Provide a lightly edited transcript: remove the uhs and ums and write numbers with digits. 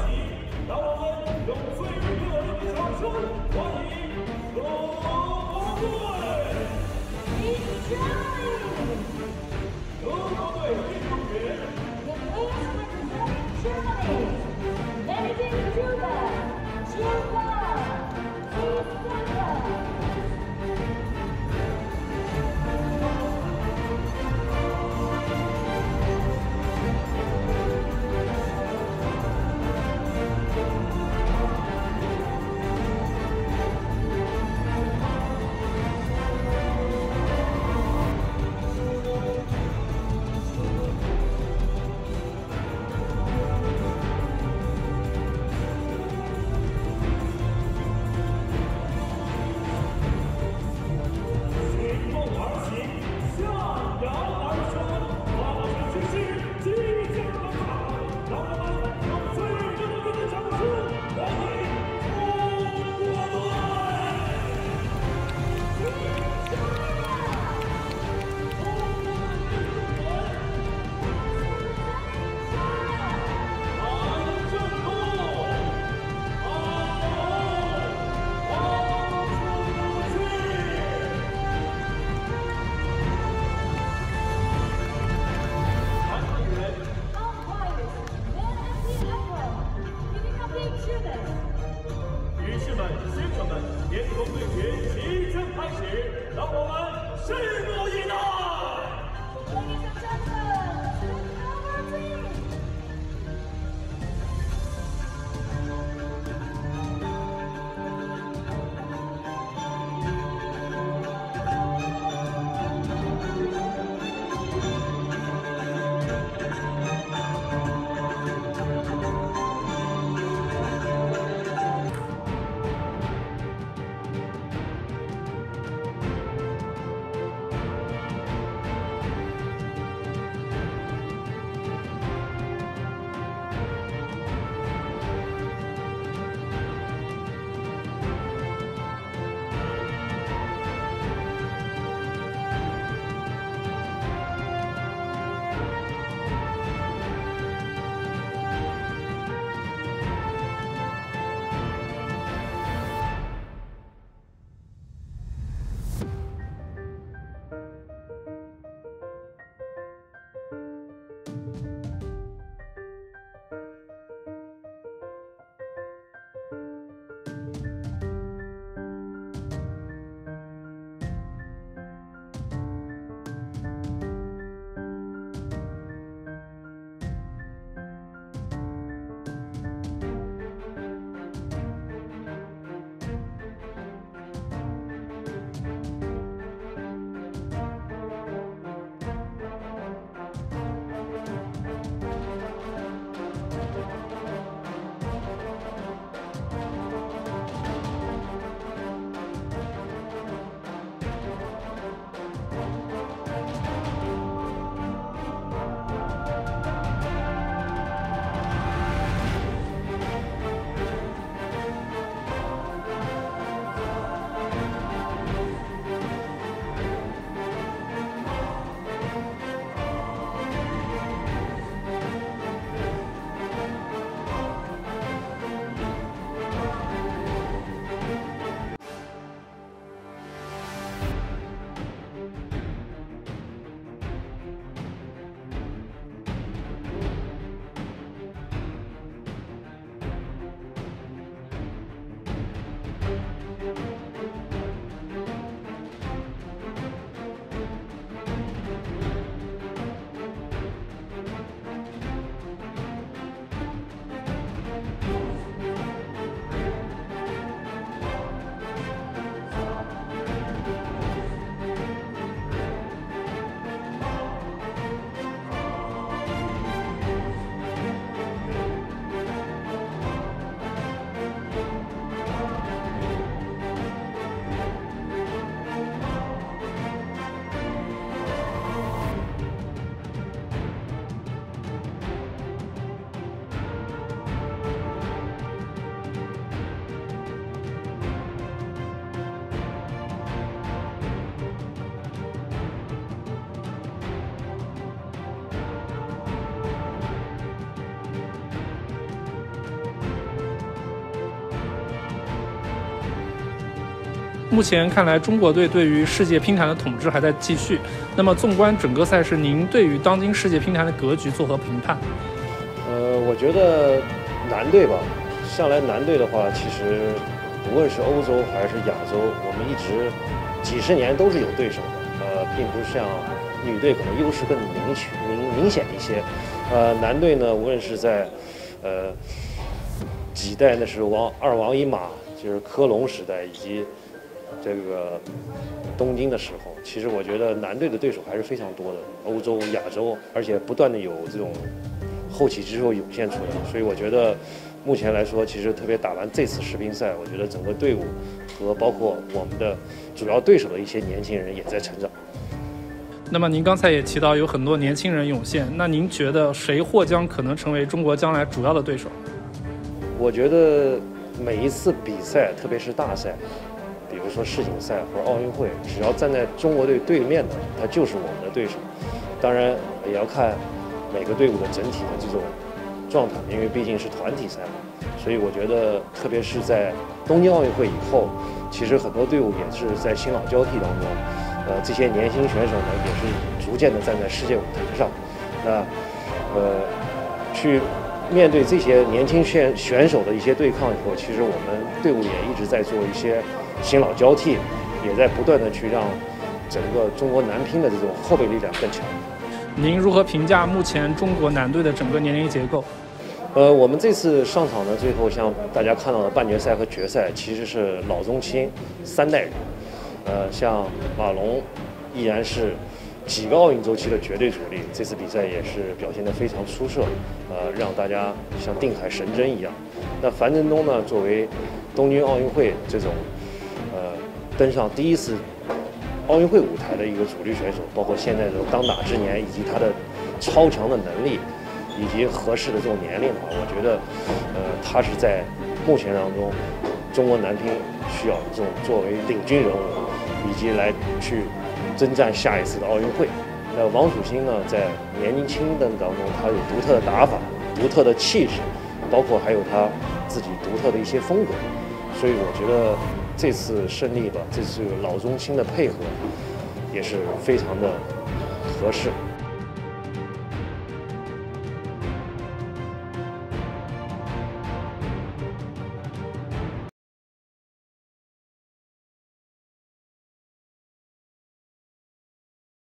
让我们用最热烈的掌声欢迎各队！德国队运动员。 目前看来，中国队对于世界乒坛的统治还在继续。那么，纵观整个赛事，您对于当今世界乒坛的格局作何评判？ 我觉得男队吧，向来男队的话，其实无论是欧洲还是亚洲，我们一直几十年都是有对手的。并不是像女队可能优势更明显一些。男队呢，无论是在几代那是二王一马，就是科隆时代以及这个东京的时候，其实我觉得男队的对手还是非常多的，欧洲、亚洲，而且不断的有这种后起之秀涌现出来。所以我觉得目前来说，其实特别打完这次世乒赛，我觉得整个队伍和包括我们的主要对手的一些年轻人也在成长。 那么您刚才也提到有很多年轻人涌现，那您觉得谁或将可能成为中国将来主要的对手？我觉得每一次比赛，特别是大赛，比如说世锦赛或者奥运会，只要站在中国队对面的，他就是我们的对手。当然也要看每个队伍的整体的这种状态，因为毕竟是团体赛嘛。所以我觉得，特别是在东京奥运会以后，其实很多队伍也是在新老交替当中。这些年轻选手呢，也是逐渐的站在世界舞台上。那去面对这些年轻选手的一些对抗以后，其实我们队伍也一直在做一些新老交替，也在不断的去让整个中国男乒的这种后备力量更强。 您如何评价目前中国男队的整个年龄结构？ 我们这次上场呢，最后像大家看到的半决赛和决赛，其实是老中青3代人。像马龙依然是几个奥运周期的绝对主力，这次比赛也是表现得非常出色，让大家像定海神针一样。那樊振东呢，作为东京奥运会这种登上第一次奥运会舞台的一个主力选手，包括现在的当打之年以及他的超强的能力以及合适的这种年龄的话，我觉得他是在目前当中中国男乒需要这种作为领军人物，以及来去征战下一次的奥运会。那王楚钦呢，在年轻的当中，他有独特的打法、独特的气质，包括还有他自己独特的一些风格。所以我觉得这次胜利吧，这次老中青的配合也是非常的合适。